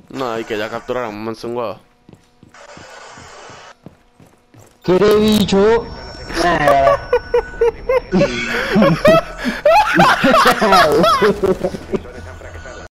No, y que ya capturaron un huevo. ¿Quiere bicho? Nada.